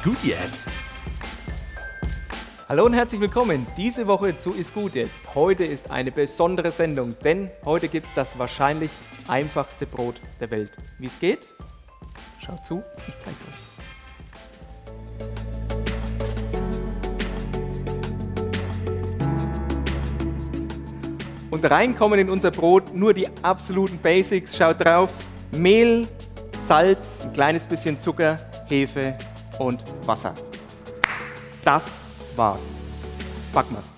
Ist gut jetzt. Hallo und herzlich willkommen diese Woche zu Ist gut jetzt. Heute ist eine besondere Sendung, denn heute gibt es das wahrscheinlich einfachste Brot der Welt. Wie es geht? Schaut zu, ich zeige es euch. Und reinkommen in unser Brot nur die absoluten Basics. Schaut drauf, Mehl, Salz, ein kleines bisschen Zucker, Hefe und Wasser. Das war's. Backen wir's.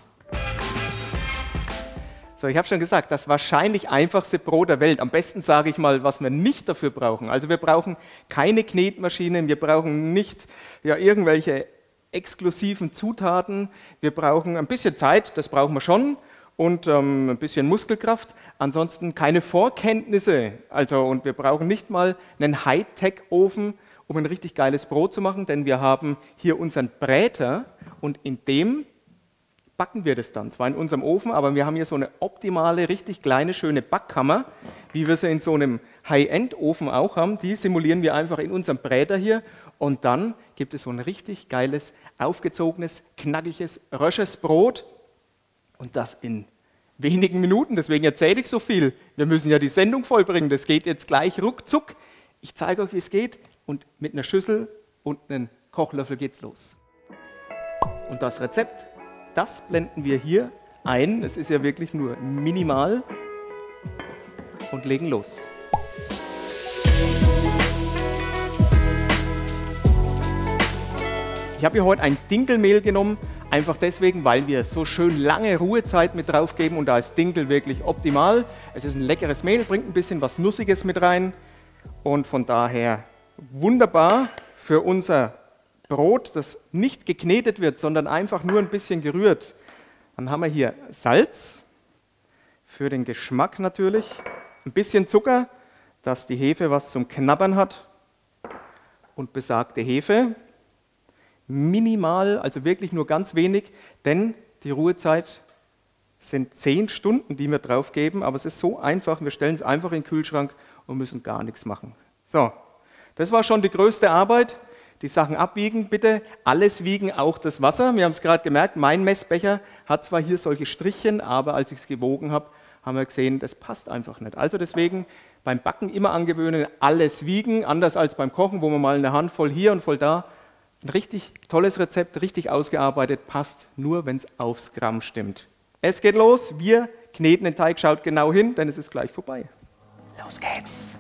So, ich habe schon gesagt, das wahrscheinlich einfachste Brot der Welt. Am besten sage ich mal, was wir nicht dafür brauchen. Also wir brauchen keine Knetmaschine, wir brauchen nicht irgendwelche exklusiven Zutaten. Wir brauchen ein bisschen Zeit, das brauchen wir schon, und ein bisschen Muskelkraft. Ansonsten keine Vorkenntnisse. Und wir brauchen nicht mal einen Hightech-Ofen, um ein richtig geiles Brot zu machen, denn wir haben hier unseren Bräter und in dem backen wir das dann. Zwar in unserem Ofen, aber wir haben hier so eine optimale, richtig kleine, schöne Backkammer, wie wir sie in so einem High-End-Ofen auch haben. Die simulieren wir einfach in unserem Bräter hier und dann gibt es so ein richtig geiles, aufgezogenes, knackiges, rösches Brot und das in wenigen Minuten. Deswegen erzähle ich so viel. Wir müssen ja die Sendung vollbringen. Das geht jetzt gleich ruckzuck. Ich zeige euch, wie es geht. Und mit einer Schüssel und einem Kochlöffel geht's los. Und das Rezept, das blenden wir hier ein. Es ist ja wirklich nur minimal. Und legen los. Ich habe hier heute ein Dinkelmehl genommen. Einfach deswegen, weil wir so schön lange Ruhezeit mit drauf geben und da ist Dinkel wirklich optimal. Es ist ein leckeres Mehl, bringt ein bisschen was Nussiges mit rein und von daher wunderbar für unser Brot, das nicht geknetet wird, sondern einfach nur ein bisschen gerührt. Dann haben wir hier Salz, für den Geschmack natürlich, ein bisschen Zucker, dass die Hefe was zum Knabbern hat und besagte Hefe. Minimal, also wirklich nur ganz wenig, denn die Ruhezeit sind 10 Stunden, die wir drauf geben, aber es ist so einfach, wir stellen es einfach in den Kühlschrank und müssen gar nichts machen. So, das war schon die größte Arbeit. Die Sachen abwiegen, bitte alles wiegen, auch das Wasser. Wir haben es gerade gemerkt, mein Messbecher hat zwar hier solche Strichchen, aber als ich es gewogen habe, haben wir gesehen, das passt einfach nicht. Also deswegen beim Backen immer angewöhnen, alles wiegen, anders als beim Kochen, wo man mal eine Handvoll hier und voll da. Ein richtig tolles Rezept, richtig ausgearbeitet, passt nur, wenn es aufs Gramm stimmt. Es geht los, wir kneten den Teig, schaut genau hin, denn es ist gleich vorbei. Los geht's!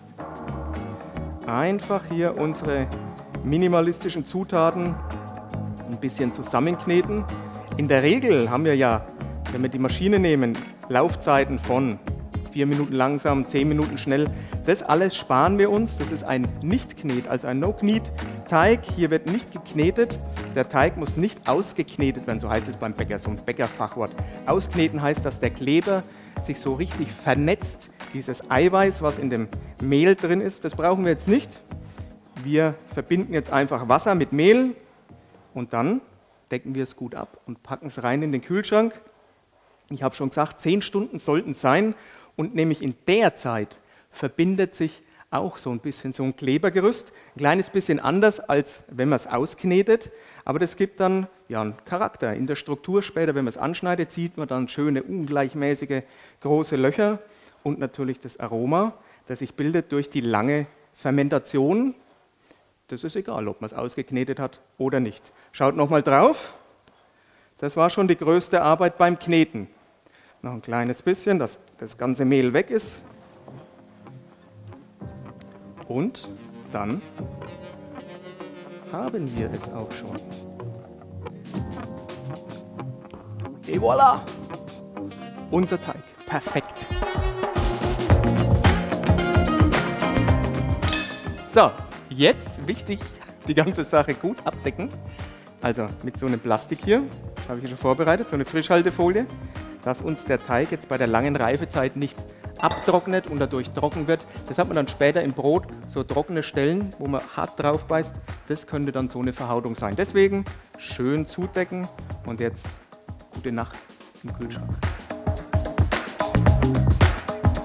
Einfach hier unsere minimalistischen Zutaten ein bisschen zusammenkneten. In der Regel haben wir ja, wenn wir die Maschine nehmen, Laufzeiten von 4 Minuten langsam, 10 Minuten schnell. Das alles sparen wir uns. Das ist ein Nicht-Knet, also ein No-Knead-Teig. Hier wird nicht geknetet. Der Teig muss nicht ausgeknetet werden, so heißt es beim Bäcker, so ein Bäckerfachwort. Auskneten heißt, dass der Kleber sich so richtig vernetzt. Dieses Eiweiß, was in dem Mehl drin ist, das brauchen wir jetzt nicht. Wir verbinden jetzt einfach Wasser mit Mehl und dann decken wir es gut ab und packen es rein in den Kühlschrank. Ich habe schon gesagt, 10 Stunden sollten es sein. Und nämlich in der Zeit verbindet sich auch so ein bisschen so ein Klebergerüst. Ein kleines bisschen anders, als wenn man es ausknetet. Aber das gibt dann einen Charakter. In der Struktur später, wenn man es anschneidet, sieht man dann schöne, ungleichmäßige, große Löcher. Und natürlich das Aroma, das sich bildet durch die lange Fermentation. Das ist egal, ob man es ausgeknetet hat oder nicht. Schaut nochmal drauf. Das war schon die größte Arbeit beim Kneten. Noch ein kleines bisschen, dass das ganze Mehl weg ist. Und dann haben wir es auch schon. Et voilà! Unser Teig. Perfekt. So, jetzt wichtig, die ganze Sache gut abdecken. Also mit so einem Plastik hier, habe ich hier schon vorbereitet, so eine Frischhaltefolie, dass uns der Teig jetzt bei der langen Reifezeit nicht abtrocknet und dadurch trocken wird. Das hat man dann später im Brot, so trockene Stellen, wo man hart drauf beißt. Das könnte dann so eine Verhautung sein. Deswegen schön zudecken und jetzt gute Nacht im Kühlschrank.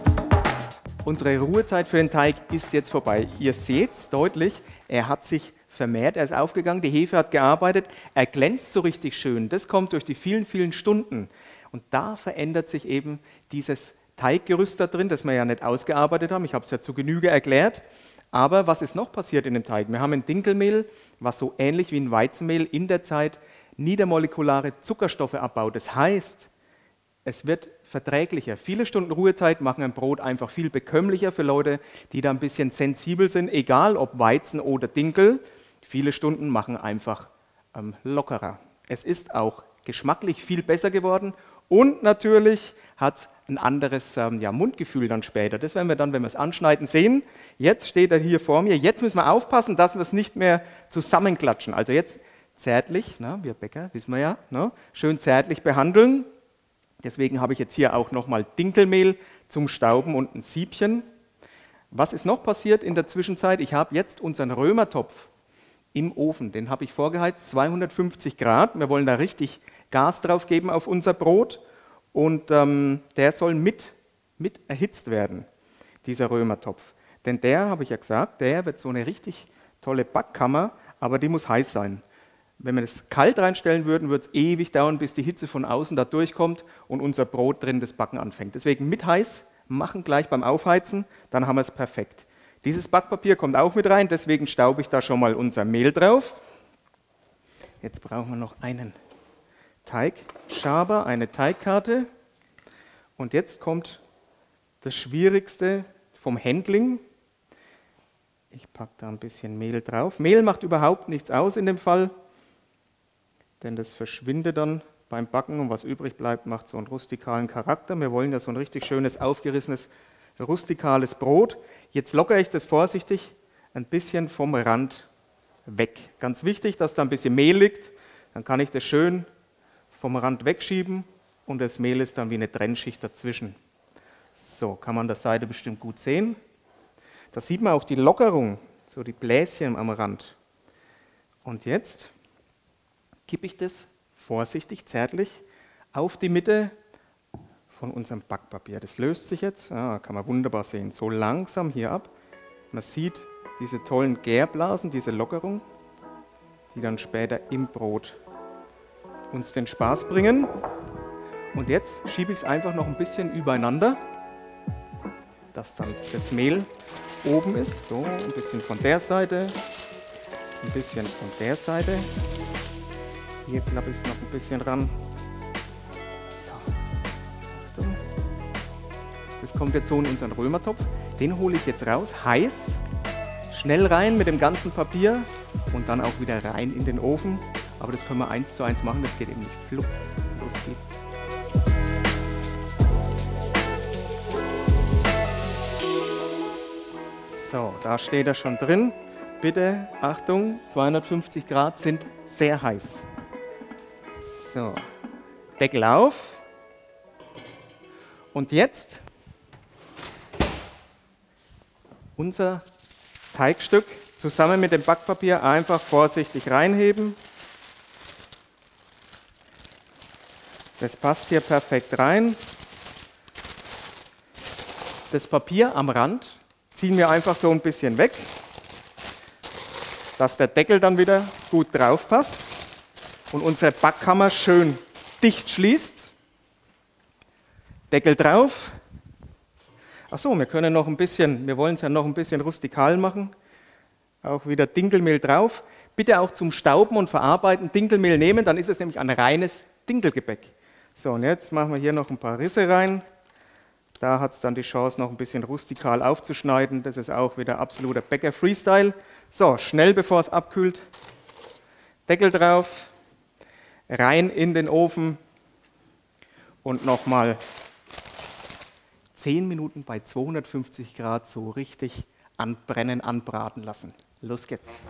Unsere Ruhezeit für den Teig ist jetzt vorbei. Ihr seht es deutlich, er hat sich vermehrt, er ist aufgegangen, die Hefe hat gearbeitet, er glänzt so richtig schön. Das kommt durch die vielen, vielen Stunden. Und da verändert sich eben dieses Teiggerüst da drin, das wir ja nicht ausgearbeitet haben. Ich habe es ja zu Genüge erklärt. Aber was ist noch passiert in dem Teig? Wir haben ein Dinkelmehl, was so ähnlich wie ein Weizenmehl in der Zeit niedermolekulare Zuckerstoffe abbaut. Das heißt, es wird verträglicher. Viele Stunden Ruhezeit machen ein Brot einfach viel bekömmlicher für Leute, die da ein bisschen sensibel sind, egal ob Weizen oder Dinkel. Viele Stunden machen einfach lockerer. Es ist auch geschmacklich viel besser geworden und natürlich hat es ein anderes Mundgefühl dann später. Das werden wir dann, wenn wir es anschneiden, sehen. Jetzt steht er hier vor mir. Jetzt müssen wir aufpassen, dass wir es nicht mehr zusammenklatschen. Also jetzt zärtlich, wir Bäcker, wissen wir ja, schön zärtlich behandeln. Deswegen habe ich jetzt hier auch nochmal Dinkelmehl zum Stauben und ein Siebchen. Was ist noch passiert in der Zwischenzeit? Ich habe jetzt unseren Römertopf im Ofen. Den habe ich vorgeheizt, 250 Grad. Wir wollen da richtig Gas drauf geben auf unser Brot. Und der soll mit erhitzt werden, dieser Römertopf. Denn der, habe ich ja gesagt, der wird so eine richtig tolle Backkammer, aber die muss heiß sein. Wenn wir das kalt reinstellen würden, würde es ewig dauern, bis die Hitze von außen da durchkommt und unser Brot drin das Backen anfängt. Deswegen mit heiß machen gleich beim Aufheizen, dann haben wir es perfekt. Dieses Backpapier kommt auch mit rein, deswegen staube ich da schon mal unser Mehl drauf. Jetzt brauchen wir noch einen Teigschaber, eine Teigkarte. Und jetzt kommt das Schwierigste vom Handling. Ich packe da ein bisschen Mehl drauf. Mehl macht überhaupt nichts aus in dem Fall, denn das verschwindet dann beim Backen und was übrig bleibt, macht so einen rustikalen Charakter. Wir wollen ja so ein richtig schönes, aufgerissenes, rustikales Brot. Jetzt lockere ich das vorsichtig ein bisschen vom Rand weg. Ganz wichtig, dass da ein bisschen Mehl liegt, dann kann ich das schön vom Rand wegschieben und das Mehl ist dann wie eine Trennschicht dazwischen. So, kann man das Seite bestimmt gut sehen. Da sieht man auch die Lockerung, so die Bläschen am Rand. Und jetzt kippe ich das vorsichtig, zärtlich auf die Mitte von unserem Backpapier. Das löst sich jetzt, kann man wunderbar sehen, so langsam hier ab. Man sieht diese tollen Gärblasen, diese Lockerung, die dann später im Brot uns den Spaß bringen. Und jetzt schiebe ich es einfach noch ein bisschen übereinander, dass dann das Mehl oben ist. So, ein bisschen von der Seite, ein bisschen von der Seite. Hier klappe ich es noch ein bisschen ran. So, Achtung. Das kommt jetzt so in unseren Römertopf. Den hole ich jetzt raus, heiß, schnell rein mit dem ganzen Papier und dann auch wieder rein in den Ofen. Aber das können wir 1:1 machen, das geht eben nicht flugs. Los geht's. So, da steht er schon drin. Bitte, Achtung, 250 Grad sind sehr heiß. So, Deckel auf. Und jetzt unser Teigstück zusammen mit dem Backpapier einfach vorsichtig reinheben. Das passt hier perfekt rein. Das Papier am Rand ziehen wir einfach so ein bisschen weg, dass der Deckel dann wieder gut drauf passt und unsere Backkammer schön dicht schließt. Deckel drauf. Achso, wir können noch ein bisschen, wir wollen es ja noch ein bisschen rustikal machen. Auch wieder Dinkelmehl drauf. Bitte auch zum Stauben und Verarbeiten Dinkelmehl nehmen, dann ist es nämlich ein reines Dinkelgebäck. So, und jetzt machen wir hier noch ein paar Risse rein. Da hat es dann die Chance, noch ein bisschen rustikal aufzuschneiden. Das ist auch wieder absoluter Bäcker-Freestyle. So, schnell bevor es abkühlt. Deckel drauf, rein in den Ofen und nochmal 10 Minuten bei 250 Grad so richtig anbrennen, anbraten lassen. Los geht's.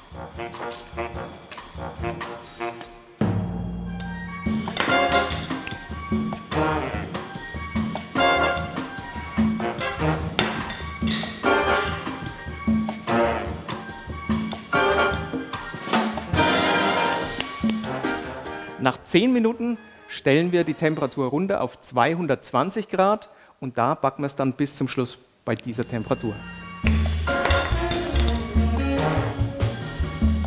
Nach 10 Minuten stellen wir die Temperatur runter auf 220 Grad und da backen wir es dann bis zum Schluss bei dieser Temperatur.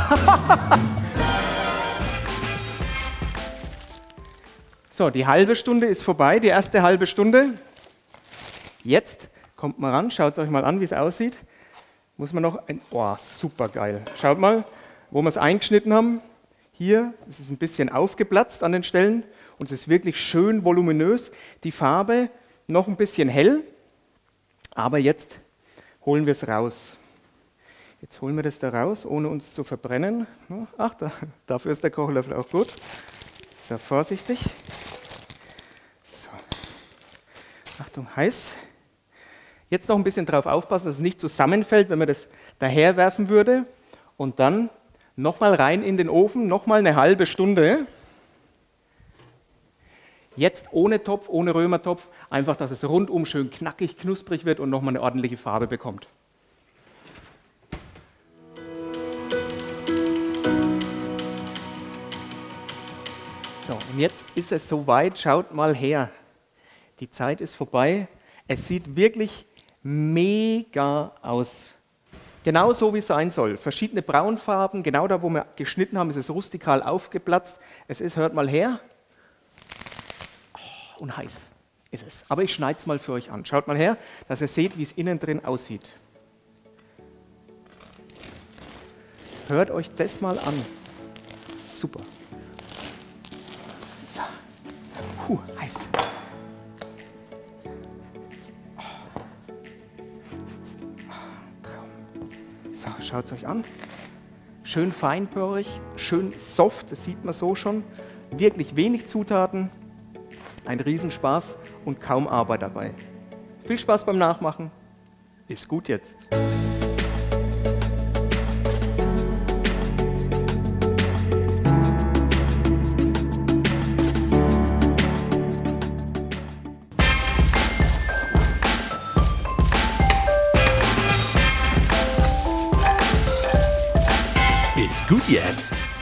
So, die halbe Stunde ist vorbei, die erste halbe Stunde. Jetzt kommt mal ran, schaut es euch mal an, wie es aussieht. Muss man noch ein... Oh, super geil. Schaut mal, wo wir es eingeschnitten haben. Hier ist es ein bisschen aufgeplatzt an den Stellen und es ist wirklich schön voluminös. Die Farbe noch ein bisschen hell, aber jetzt holen wir es raus. Jetzt holen wir das da raus, ohne uns zu verbrennen. Ach, dafür ist der Kochlöffel auch gut. So, vorsichtig. So. Achtung, heiß. Jetzt noch ein bisschen drauf aufpassen, dass es nicht zusammenfällt, wenn man das daher werfen würde. Und dann nochmal rein in den Ofen, nochmal eine halbe Stunde. Jetzt ohne Topf, ohne Römertopf, einfach, dass es rundum schön knackig, knusprig wird und nochmal eine ordentliche Farbe bekommt. So, und jetzt ist es soweit, schaut mal her. Die Zeit ist vorbei. Es sieht wirklich mega aus. Genau so, wie es sein soll. Verschiedene Braunfarben, genau da, wo wir geschnitten haben, ist es rustikal aufgeplatzt. Es ist, hört mal her, oh, und heiß ist es. Aber ich schneide es mal für euch an. Schaut mal her, dass ihr seht, wie es innen drin aussieht. Hört euch das mal an. Super. So. Heiß. So, schaut es euch an. Schön feinporig, schön soft, das sieht man so schon. Wirklich wenig Zutaten, ein Riesenspaß und kaum Arbeit dabei. Viel Spaß beim Nachmachen. Ist gut jetzt. Ist gut jetzt.